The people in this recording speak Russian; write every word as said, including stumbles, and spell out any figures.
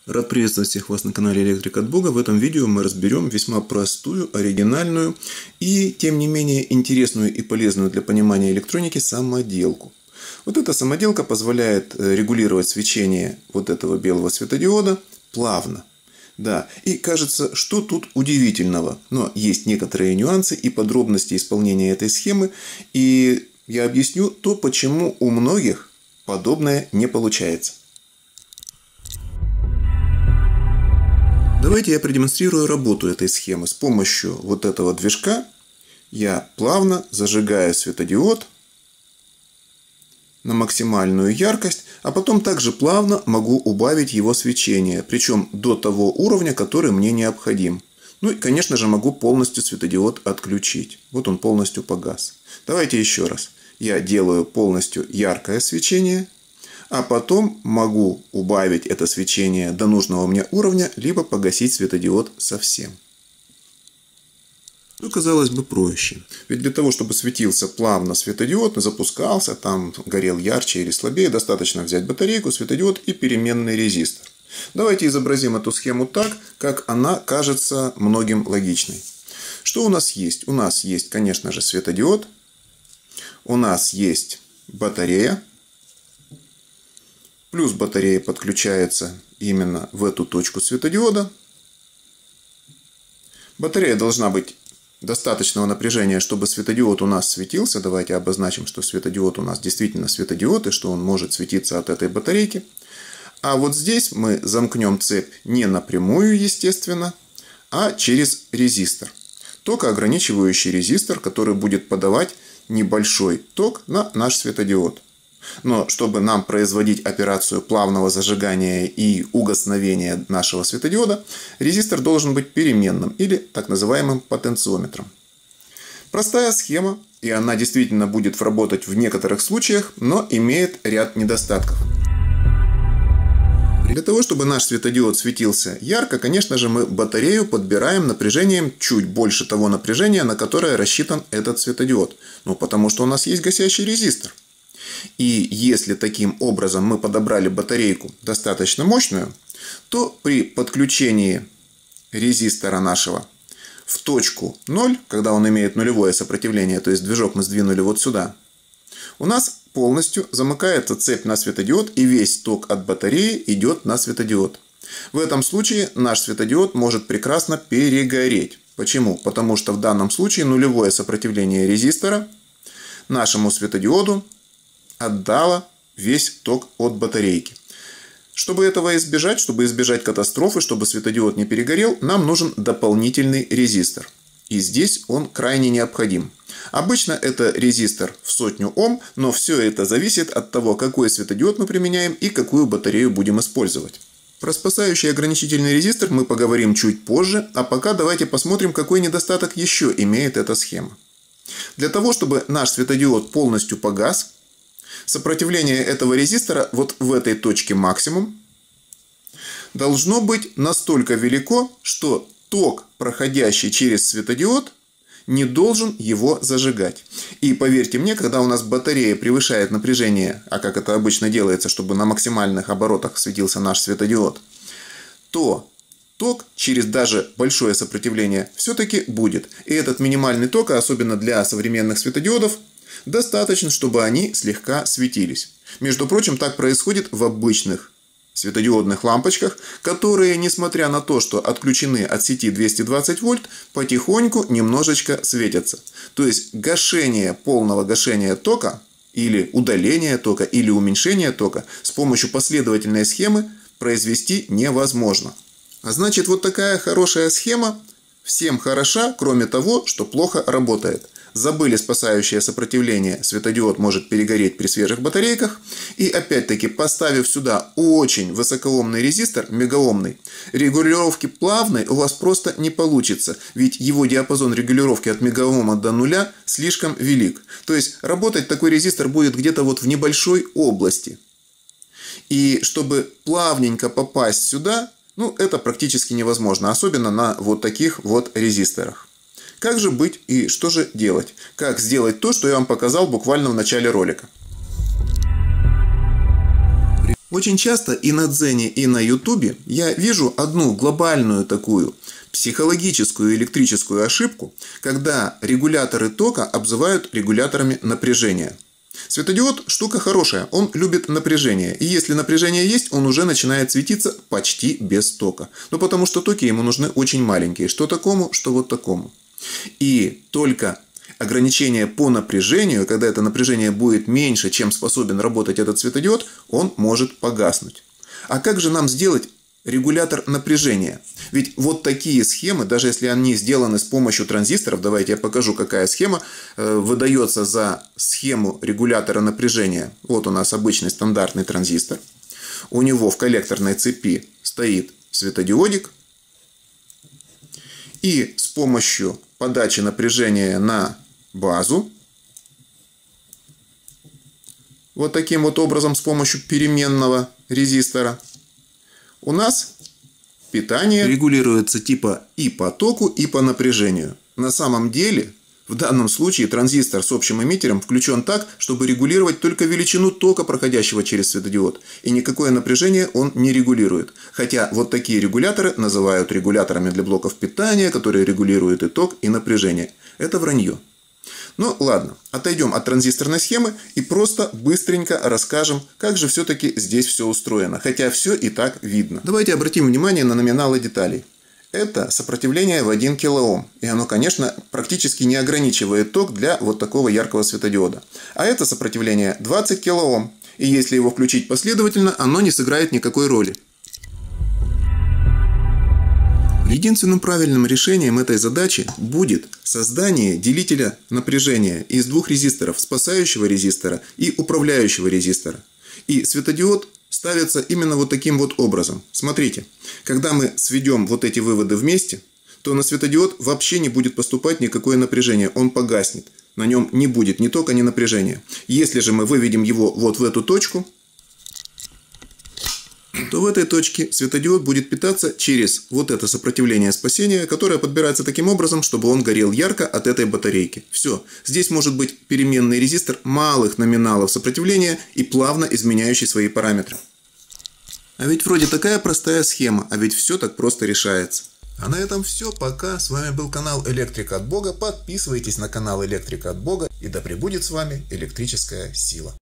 Рад приветствовать всех вас на канале Электрик от Бога. В этом видео мы разберем весьма простую, оригинальную и, тем не менее, интересную и полезную для понимания электроники самоделку. Вот эта самоделка позволяет регулировать свечение вот этого белого светодиода плавно. Да, и кажется, что тут удивительного, но есть некоторые нюансы и подробности исполнения этой схемы, и я объясню то, почему у многих подобное не получается. Давайте я продемонстрирую работу этой схемы. С помощью вот этого движка я плавно зажигаю светодиод на максимальную яркость, а потом также плавно могу убавить его свечение, причем до того уровня, который мне необходим. Ну и, конечно же, могу полностью светодиод отключить. Вот он полностью погас. Давайте еще раз. Я делаю полностью яркое свечение, а потом могу убавить это свечение до нужного мне уровня, либо погасить светодиод совсем. Ну, казалось бы, проще. Ведь для того, чтобы светился плавно светодиод, запускался, там горел ярче или слабее, достаточно взять батарейку, светодиод и переменный резистор. Давайте изобразим эту схему так, как она кажется многим логичной. Что у нас есть? У нас есть, конечно же, светодиод. У нас есть батарея. Плюс батарея подключается именно в эту точку светодиода. Батарея должна быть достаточного напряжения, чтобы светодиод у нас светился. Давайте обозначим, что светодиод у нас действительно светодиод и что он может светиться от этой батарейки. А вот здесь мы замкнем цепь не напрямую, естественно, а через резистор. Токоограничивающий резистор, который будет подавать небольшой ток на наш светодиод. Но чтобы нам производить операцию плавного зажигания и угасновения нашего светодиода, резистор должен быть переменным или так называемым потенциометром. Простая схема, и она действительно будет работать в некоторых случаях, но имеет ряд недостатков. Для того, чтобы наш светодиод светился ярко, конечно же, мы батарею подбираем напряжением чуть больше того напряжения, на которое рассчитан этот светодиод. Ну, потому что у нас есть гасящий резистор. И если таким образом мы подобрали батарейку достаточно мощную, то при подключении резистора нашего в точку ноль, когда он имеет нулевое сопротивление, то есть движок мы сдвинули вот сюда, у нас полностью замыкается цепь на светодиод, и весь ток от батареи идет на светодиод. В этом случае наш светодиод может прекрасно перегореть. Почему? Потому что в данном случае нулевое сопротивление резистора нашему светодиоду отдала весь ток от батарейки. Чтобы этого избежать, чтобы избежать катастрофы, чтобы светодиод не перегорел, нам нужен дополнительный резистор. И здесь он крайне необходим. Обычно это резистор в сотню Ом, но все это зависит от того, какой светодиод мы применяем и какую батарею будем использовать. Про спасающий ограничительный резистор мы поговорим чуть позже, а пока давайте посмотрим, какой недостаток еще имеет эта схема. Для того, чтобы наш светодиод полностью погас, сопротивление этого резистора вот в этой точке максимум должно быть настолько велико, что ток, проходящий через светодиод, не должен его зажигать. И поверьте мне, когда у нас батарея превышает напряжение, а как это обычно делается, чтобы на максимальных оборотах светился наш светодиод, то ток через даже большое сопротивление все-таки будет. И этот минимальный ток, особенно для современных светодиодов, достаточно, чтобы они слегка светились. Между прочим, так происходит в обычных светодиодных лампочках, которые, несмотря на то, что отключены от сети двести двадцать вольт, потихоньку немножечко светятся. То есть гашение, полного гашения тока, или удаление тока, или уменьшение тока с помощью последовательной схемы произвести невозможно. А значит, вот такая хорошая схема всем хороша, кроме того, что плохо работает. Забыли спасающее сопротивление, светодиод может перегореть при свежих батарейках. И опять-таки, поставив сюда очень высокоомный резистор, мегаомный, регулировки плавной у вас просто не получится. Ведь его диапазон регулировки от мегаома до нуля слишком велик. То есть работать такой резистор будет где-то вот в небольшой области. И чтобы плавненько попасть сюда, ну это практически невозможно. Особенно на вот таких вот резисторах. Как же быть и что же делать? Как сделать то, что я вам показал буквально в начале ролика? Очень часто и на Дзене, и на Ютубе я вижу одну глобальную такую психологическую электрическую ошибку, когда регуляторы тока обзывают регуляторами напряжения. Светодиод штука хорошая, он любит напряжение. И если напряжение есть, он уже начинает светиться почти без тока. Ну потому что токи ему нужны очень маленькие. Что такому, что вот такому. И только ограничение по напряжению, когда это напряжение будет меньше, чем способен работать этот светодиод, он может погаснуть. А как же нам сделать регулятор напряжения? Ведь вот такие схемы, даже если они сделаны с помощью транзисторов, давайте я покажу, какая схема выдается за схему регулятора напряжения. Вот у нас обычный стандартный транзистор. У него в коллекторной цепи стоит светодиодик. И с помощью подачи напряжения на базу, вот таким вот образом, с помощью переменного резистора, у нас питание регулируется типа и по току, и по напряжению. На самом деле, в данном случае транзистор с общим эмиттером включен так, чтобы регулировать только величину тока, проходящего через светодиод. И никакое напряжение он не регулирует. Хотя вот такие регуляторы называют регуляторами для блоков питания, которые регулируют и ток, и напряжение. Это вранье. Ну ладно, отойдем от транзисторной схемы и просто быстренько расскажем, как же все-таки здесь все устроено. Хотя все и так видно. Давайте обратим внимание на номиналы деталей. Это сопротивление в один килоом. И оно, конечно, практически не ограничивает ток для вот такого яркого светодиода. А это сопротивление двадцать килоом. И если его включить последовательно, оно не сыграет никакой роли. Единственным правильным решением этой задачи будет создание делителя напряжения из двух резисторов, спасающего резистора и управляющего резистора. И светодиод ставится именно вот таким вот образом. Смотрите, когда мы сведем вот эти выводы вместе, то на светодиод вообще не будет поступать никакое напряжение, он погаснет. На нем не будет ни тока, ни напряжения. Если же мы выведем его вот в эту точку, то в этой точке светодиод будет питаться через вот это сопротивление спасения, которое подбирается таким образом, чтобы он горел ярко от этой батарейки. Все. Здесь может быть переменный резистор малых номиналов сопротивления и плавно изменяющий свои параметры. А ведь вроде такая простая схема, а ведь все так просто решается. А на этом все. Пока. С вами был канал Электрика от Бога. Подписывайтесь на канал Электрика от Бога. И да пребудет с вами электрическая сила.